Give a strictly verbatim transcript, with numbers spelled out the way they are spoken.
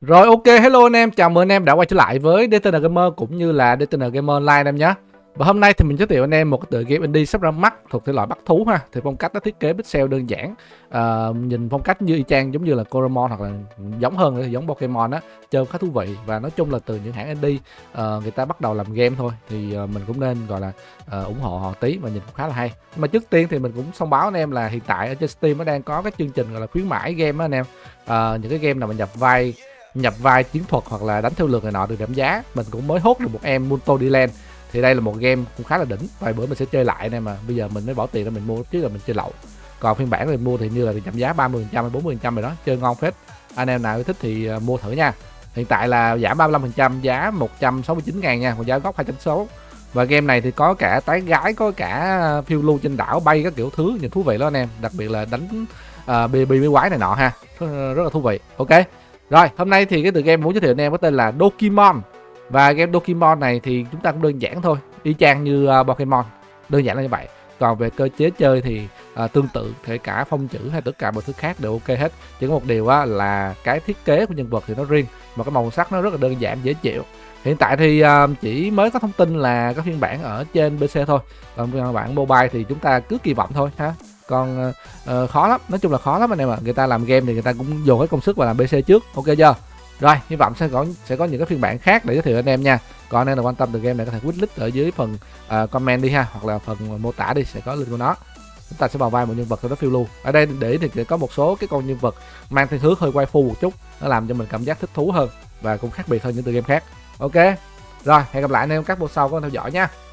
Rồi ok, hello anh em, chào mừng anh em đã quay trở lại với đê tê en Gamer cũng như là đê tê en Gamer Online anh em nhé. Và hôm nay thì mình giới thiệu anh em một cái tựa game indie sắp ra mắt thuộc thể loại bắt thú ha. Thì phong cách nó thiết kế pixel đơn giản, à, nhìn phong cách như y chang giống như là Coromon hoặc là giống hơn thì giống Pokemon á, chơi khá thú vị. Và nói chung là từ những hãng indie uh, người ta bắt đầu làm game thôi thì uh, mình cũng nên gọi là uh, ủng hộ họ tí và nhìn cũng khá là hay. Nhưng mà trước tiên thì mình cũng thông báo anh em là hiện tại ở trên Steam nó đang có cái chương trình gọi là khuyến mãi game á anh em. Uh, những cái game nào mà nhập vai nhập vai chiến thuật hoặc là đánh theo lượt này nọ được giảm giá. Mình cũng mới hốt được một em Munto Dylan, thì đây là một game cũng khá là đỉnh, vài bữa mình sẽ chơi lại này, mà bây giờ mình mới bỏ tiền ra mình mua, chứ là mình chơi lậu. Còn phiên bản mình mua thì như là giảm giá ba mươi phần trăm hay bốn mươi phần trăm rồi đó, chơi ngon phết. Anh em nào thích thì mua thử nha. Hiện tại là giảm ba mươi lăm phần trăm, giá một trăm sáu mươi chín ngàn nha, còn giá gốc hai trăm sáu. Và game này thì có cả tái gái, có cả phiêu lưu trên đảo, bay các kiểu thứ, nhìn thú vị lắm anh em, đặc biệt là đánh uh, bê bê mấy quái này nọ ha, rất, rất là thú vị. Ok. Rồi, hôm nay thì cái tựa game muốn giới thiệu anh em có tên là Dokimon. Và game Dokimon này thì chúng ta cũng đơn giản thôi, y chang như uh, Pokemon, đơn giản là như vậy. Còn về cơ chế chơi thì uh, tương tự, kể cả phông chữ hay tất cả mọi thứ khác đều ok hết. Chỉ có một điều á, là cái thiết kế của nhân vật thì nó riêng, mà cái màu sắc nó rất là đơn giản, dễ chịu. Hiện tại thì uh, chỉ mới có thông tin là có phiên bản ở trên pê xê thôi, còn phiên bản mobile thì chúng ta cứ kỳ vọng thôi ha. Còn uh, khó lắm, nói chung là khó lắm anh em ạ. Người ta làm game thì người ta cũng dồn hết công sức vào làm pê xê trước, ok chưa? Rồi, hy vọng sẽ có sẽ có những cái phiên bản khác để giới thiệu anh em nha. Còn anh em nào quan tâm từ game này có thể quýt link ở dưới phần uh, comment đi ha, hoặc là phần mô tả đi, sẽ có link của nó. Chúng ta sẽ vào vai một nhân vật cho nó phiêu lưu. Ở đây để thì có một số cái con nhân vật mang thiên hướng hơi quay phu một chút, nó làm cho mình cảm giác thích thú hơn và cũng khác biệt hơn những tựa game khác. Ok. Rồi, hẹn gặp lại anh em các bộ sau có theo dõi nha.